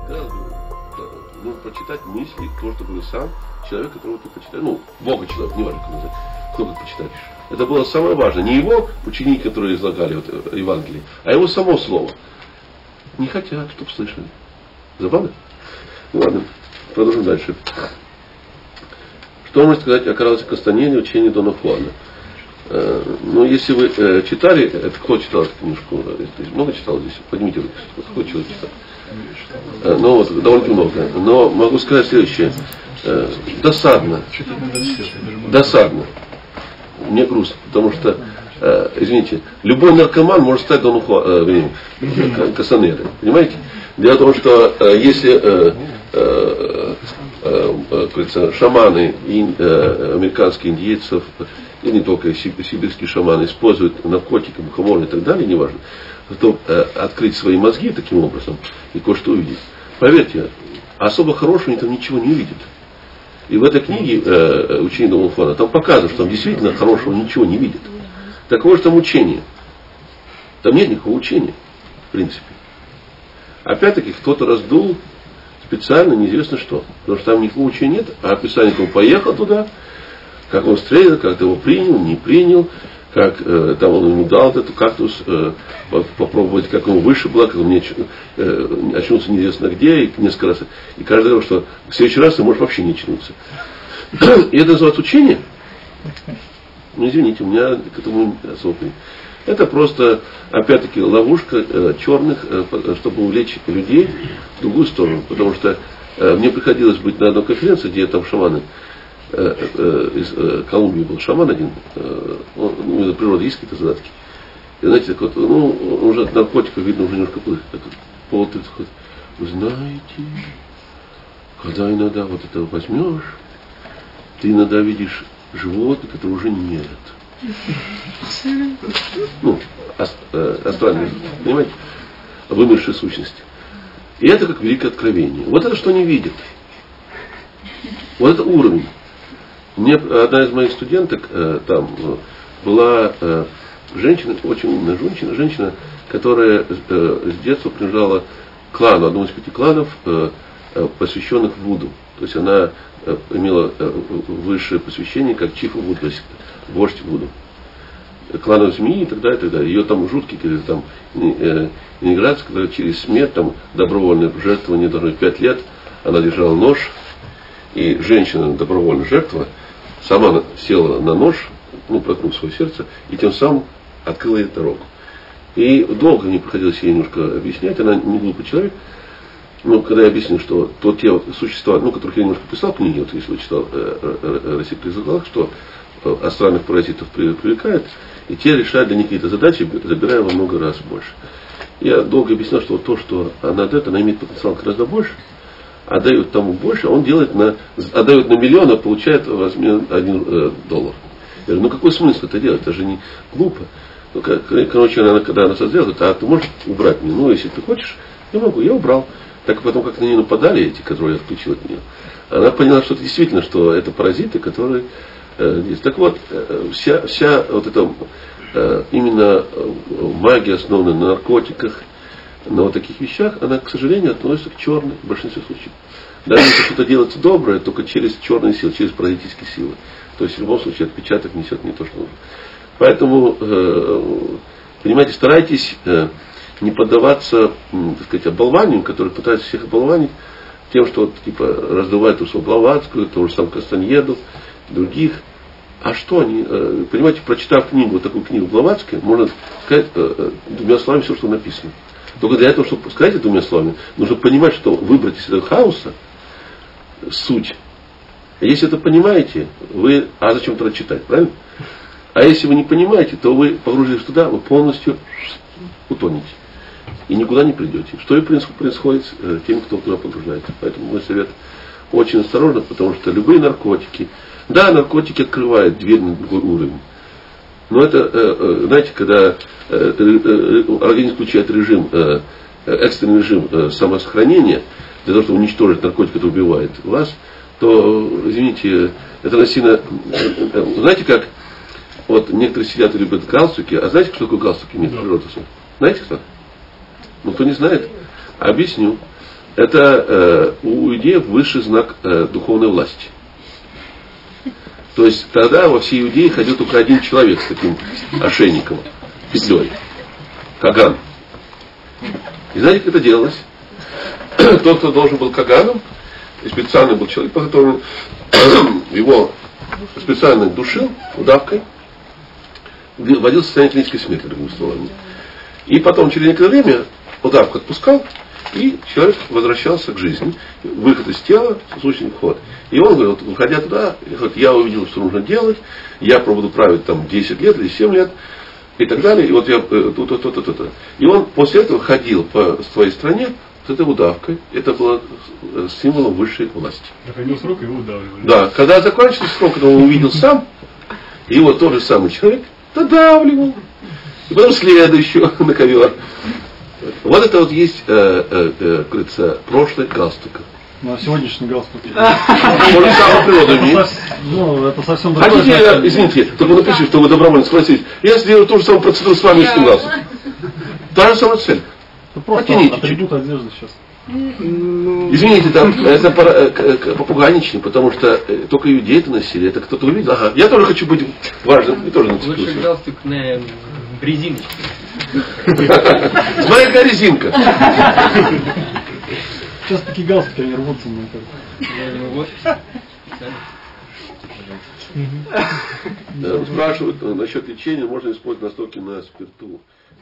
Нужно прочитать мысли, то, что говорил сам человек, которого ты почитаешь. Ну, Бога человек, не важно, кто ты почитаешь. Это было самое важное. Не его ученики, которые излагали вот, Евангелие, а его само слово. Не хотят, чтобы слышали. Забавно? Ну ладно, продолжим дальше. Что можно сказать о Карлосе Кастаньене, учении Дона Хуана? Ну, если вы читали, это кто читал эту книжку? Много читал здесь? Поднимите руки, кто человек читал? Ну вот, довольно много. Но могу сказать следующее. Досадно. Досадно. Мне грустно, потому что, извините, любой наркоман может стать Доном Кастаньеной. Понимаете? Дело в том, что если шаманы американских индейцев, и не только сибирские шаманы, используют наркотики, мухоморы и так далее, неважно, то открыть свои мозги таким образом и кое-что увидеть. Поверьте, особо хорошего они там ничего не увидят. И в этой книге «Учение Дона Хуана» там показано, что там действительно хорошего ничего не видят. Такое же там учение. Там нет никакого учения, в принципе. Опять-таки, кто-то раздул специально неизвестно что. Потому что там никакого учения нет, а описание, как он поехал туда, как он встретил, как его принял, не принял, как там он ему дал этот кактус, попробовать, как ему вышибло, как он очнулся неизвестно где, и несколько раз. И каждый говорил, что в следующий раз ты можешь вообще не очнуться. И это называется учение? Ну, извините, у меня к этому особо. Это просто, опять-таки, ловушка черных, чтобы увлечь людей в другую сторону. Потому что мне приходилось быть на одной конференции, где там шаманы, из Колумбии был шаман один, ну, природа есть какие-то задатки. И знаете, так вот, ну, уже от наркотиков видно, уже немножко полотый. Вы знаете, когда иногда вот это возьмешь, ты иногда видишь животных, которые уже нет. Ну, астральные, понимаете, вымершие сущности. И это как великое откровение. Вот это что они видят. Вот это уровень. Мне одна из моих студенток там была женщина, очень умная женщина, которая с детства принадлежала к клану, одному из 5 кланов, посвященных Вуду. То есть она имела высшее посвящение как чифа Вуду, вождь Вуду. Кланов змеи и так далее, и так далее. Ее там жуткие, там, иммиграция, когда через смерть, там, добровольное жертвование должно быть 5 лет, она держала нож, и женщина, добровольная жертва, сама села на нож, ну, проткнув свое сердце, и тем самым открыла ей дорогу. И долго мне приходилось ей немножко объяснять, она не глупый человек, но когда я объяснил, что то те вот существа, ну, которых я немножко писал в книге, вот если вы читал «Россия при заглавах», что астральных паразитов привлекают, и те решают для них какие-то задачи, забирая во много раз больше. Я долго объяснял, что вот то, что она дает, она имеет потенциал гораздо больше, отдает тому больше, а он делает отдает на миллион, а получает в размере $1. Я говорю, ну какой смысл это делать? Это же не глупо. Ну, короче, когда она это сделала, говорит, а ты можешь убрать меня? Ну, если ты хочешь, я могу, я убрал. Так потом, как на нее нападали эти, которые я отключил от нее, она поняла, что это действительно, что это паразиты, которые есть. Так вот, вся вот эта именно магия, основанная на наркотиках, на вот таких вещах, она, к сожалению, относится к черной в большинстве случаев. Даже если что-то делается доброе, только через черные силы, через паразитические силы. То есть в любом случае отпечаток несет не то, что нужно. Поэтому, понимаете, старайтесь не поддаваться, так сказать, оболванию, которые пытаются всех оболванить тем, что вот, типа раздувают Урсулу Блаватскую, того же самого Кастаньеду, других. А что они, понимаете, прочитав книгу, вот такую книгу Блаватской, можно сказать 2 словами все, что написано. Только для этого, чтобы сказать это 2 словами, нужно понимать, что выбрать из этого хаоса суть. Если это понимаете, вы, а зачем тогда читать, правильно? А если вы не понимаете, то вы, погрузившись туда, вы полностью утонете. И никуда не придете. Что и происходит с тем, кто туда погружается. Поэтому мой совет очень осторожно, потому что любые наркотики, да, наркотики открывают дверь на другой уровень. Но это, знаете, когда организм включает режим, экстренный режим самосохранения, для того, чтобы уничтожить наркотик, который убивает вас, то, извините, это насильно... Знаете, как вот некоторые сидят и любят галстуки, а знаете, что такое галстуки имеет природа? Знаете кто? Ну, кто не знает? Объясню. это у иудеев высший знак духовной власти. То есть тогда во всей Иудее ходил только один человек с таким ошейником, петлей. Каган. И знаете, как это делалось? Тот, кто должен был Каганом, и специальный был человек, по которому его специально душил удавкой, вводил в состояние клинической смерти, другими словами. И потом через некоторое время удавку отпускал, и человек возвращался к жизни. Выход из тела, сущный вход. И он говорит, выходя туда, я увидел, что нужно делать, я буду править там 10 лет или 7 лет, и так далее. И вот я то. И он после этого ходил по своей стране с этой удавкой. Это было символом высшей власти. Проходил срок, его удавливали. Да, когда закончился срок, когда он увидел сам, его тот же самый человек додавливал. И потом следующего на ковер. Вот это вот есть, говорится, прошлое галстука. Ну, а сегодняшний галстук. Может, самую природу имеет. Ну, это совсем другое. Хотите, извините, только напишите, что вы добровольно согласитесь. Я сделаю ту же самую процедуру с вами, с этим галстуком. Та же самая цель. Это просто Потяните атрибут одежды сейчас. Извините, там, это попугайничный, потому что только иудеи это носили. Это кто-то увидел. Ага, я тоже хочу быть важным. И тоже нацепился. Лучше галстук на резиночке. Смотри, какая резинка. Сейчас такие галстуки, они рвутся, мне кажется. Спрашивают насчет лечения, можно использовать настойки на спирту.